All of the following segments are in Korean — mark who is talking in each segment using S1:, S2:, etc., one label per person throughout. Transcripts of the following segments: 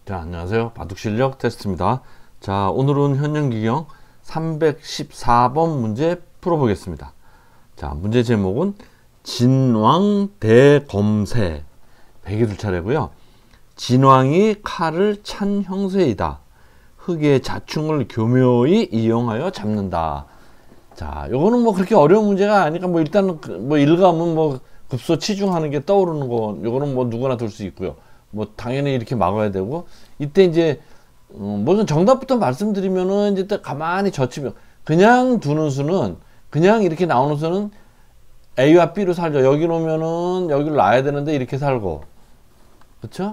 S1: 자, 안녕하세요. 바둑실력 테스트입니다. 자, 오늘은 현영기경 314번 문제 풀어보겠습니다. 자, 문제 제목은 진왕대검세. 백이 둘 차례고요. 진왕이 칼을 찬 형세이다. 흑의 자충을 교묘히 이용하여 잡는다. 자, 요거는 뭐 그렇게 어려운 문제가 아니니까 뭐 일단은 뭐 일감은 뭐 급소 치중하는 게 떠오르는 거, 요거는 뭐 누구나 들 수 있고요. 뭐 당연히 이렇게 막아야 되고, 이때 이제 무슨 정답부터 말씀드리면은 이제 또 가만히 젖히면 그냥 두는 수는, 그냥 이렇게 나오는 수는 A와 B로 살죠. 여기 놓으면은 여기를 놔야 되는데 이렇게 살고, 그쵸?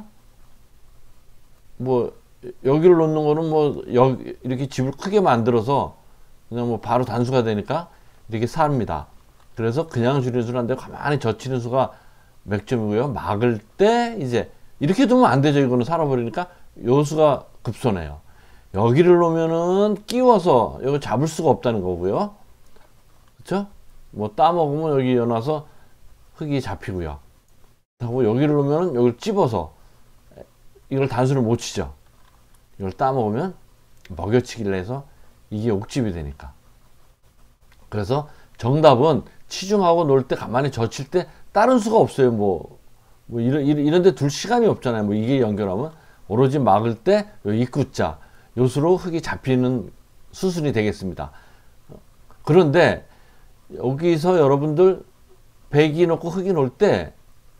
S1: 뭐 여기를 놓는 거는 뭐 여기 이렇게 집을 크게 만들어서 그냥 뭐 바로 단수가 되니까 이렇게 삽니다. 그래서 그냥 줄이는 수란데 가만히 젖히는 수가 몇 점이고요. 막을 때 이제 이렇게 두면 안 되죠. 이거는 살아버리니까 요 수가 급소네요. 여기를 놓으면은 끼워서 여기 잡을 수가 없다는 거고요. 그쵸? 뭐 따먹으면 여기 연화서 흙이 잡히고요. 하고 여기를 놓으면은 여기를 찝어서 이걸 단수를 못 치죠. 이걸 따먹으면 먹여치기를 해서 이게 옥집이 되니까. 그래서 정답은 치중하고 놀 때 가만히 젖힐 때 다른 수가 없어요. 뭐 이런 데 둘 시간이 없잖아요. 뭐 이게 연결하면 오로지 막을 때 요 입구자 요수로 흙이 잡히는 수순이 되겠습니다. 그런데 여기서 여러분들 백이 놓고 흙이 놓을 때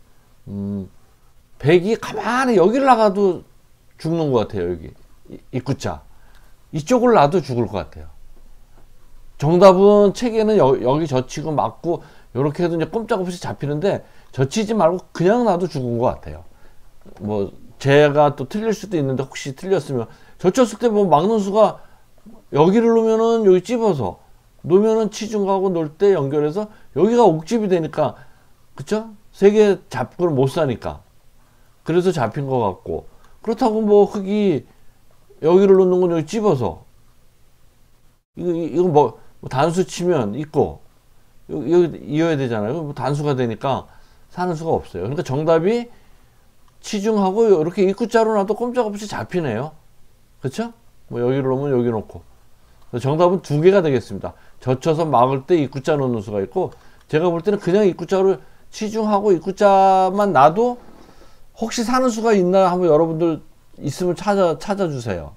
S1: 백이 가만히 여기를 나가도 죽는 것 같아요. 여기 입구자 이쪽을 놔도 죽을 것 같아요. 정답은 책에는 여기 젖히고 막고 이렇게 해도 이제 꼼짝없이 잡히는데 젖히지 말고 그냥 놔도 죽은 것 같아요. 뭐 제가 또 틀릴 수도 있는데 혹시 틀렸으면 젖혔을 때 뭐 막는 수가 여기를 놓으면은 여기 찝어서 놓으면은 치중하고 놀 때 연결해서 여기가 옥집이 되니까, 그쵸? 세 개 잡고를 못 사니까 그래서 잡힌 것 같고, 그렇다고 뭐 흙이 여기를 놓는 건 여기 찝어서 이거 뭐 단수 치면 있고 여기 이어야 되잖아요. 뭐 단수가 되니까 사는 수가 없어요. 그러니까 정답이 치중하고 이렇게 입구자로 놔도 꼼짝없이 잡히네요. 그쵸? 뭐 여기를 놓으면 여기 놓고. 정답은 두 개가 되겠습니다. 젖혀서 막을 때 입구자 놓는 수가 있고, 제가 볼 때는 그냥 입구자로 치중하고 입구자만 놔도 혹시 사는 수가 있나 한번 여러분들 있으면 찾아주세요.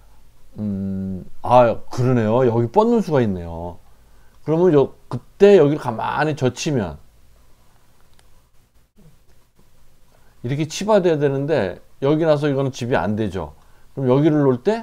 S1: 그러네요. 여기 뻗는 수가 있네요. 그러면 그때 여기를 가만히 젖히면 이렇게 치봐야 되는데 여기 나서 이거는 집이 안 되죠. 그럼 여기를 놓을 때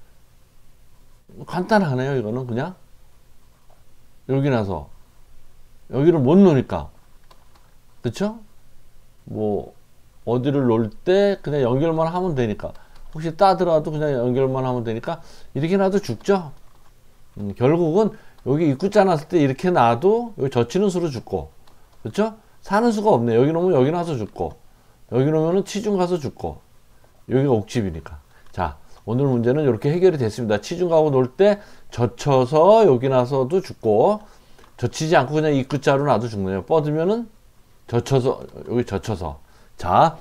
S1: 간단하네요. 이거는 그냥 여기 나서 여기를 못 놓으니까, 그쵸? 뭐 어디를 놓을 때 그냥 연결만 하면 되니까, 혹시 따더라도 그냥 연결만 하면 되니까 이렇게 놔도 죽죠. 결국은 여기 입구자 놨을 때 이렇게 놔도 여기 젖히는 수로 죽고, 그쵸? 사는 수가 없네. 여기 놓으면 여기 나서 죽고, 여기 놓으면 치중 가서 죽고, 여기가 옥집이니까. 자, 오늘 문제는 이렇게 해결이 됐습니다. 치중 가고 놀 때 젖혀서 여기 나서도 죽고, 젖히지 않고 그냥 입구자로 놔도 죽네요. 뻗으면은 젖혀서 여기 젖혀서. 자,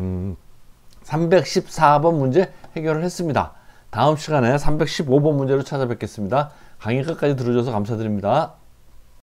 S1: 314번 문제 해결을 했습니다. 다음 시간에 315번 문제로 찾아뵙겠습니다. 강의 끝까지 들어줘서 감사드립니다.